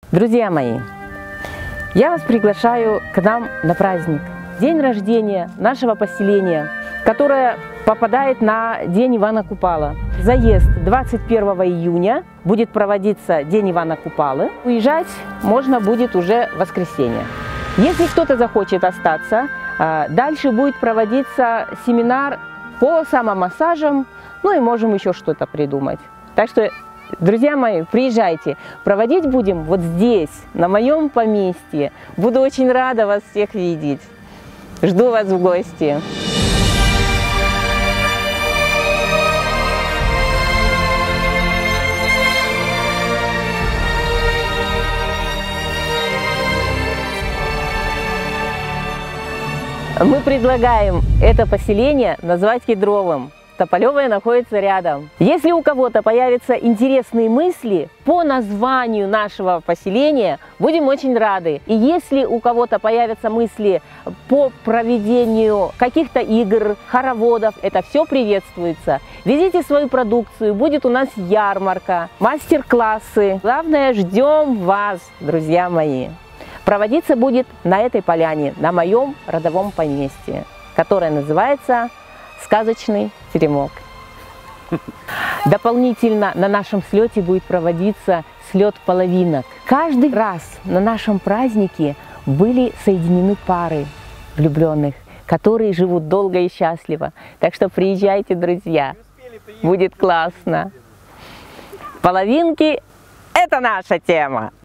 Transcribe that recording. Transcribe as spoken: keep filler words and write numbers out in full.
Друзья мои, я вас приглашаю к нам на праздник. День рождения нашего поселения, которое попадает на День Ивана Купала. Заезд двадцать первого июня будет проводиться День Ивана Купалы. Уезжать можно будет уже в воскресенье. Если кто-то захочет остаться, дальше будет проводиться семинар по самомассажам, ну и можем еще что-то придумать. Так что, друзья мои, приезжайте. Проводить будем вот здесь, на моем поместье. Буду очень рада вас всех видеть. Жду вас в гости. Мы предлагаем это поселение назвать Кедровым. Тополевое находится рядом. Если у кого-то появятся интересные мысли по названию нашего поселения, будем очень рады. И если у кого-то появятся мысли по проведению каких-то игр, хороводов, это все приветствуется. Везите свою продукцию, будет у нас ярмарка, мастер-классы. Главное, ждем вас, друзья мои. Проводиться будет на этой поляне, на моем родовом поместье, которое называется «Сказочный теремок». Дополнительно на нашем слете будет проводиться слет половинок. Каждый раз на нашем празднике были соединены пары влюбленных, которые живут долго и счастливо. Так что приезжайте, друзья, будет классно. Половинки – это наша тема.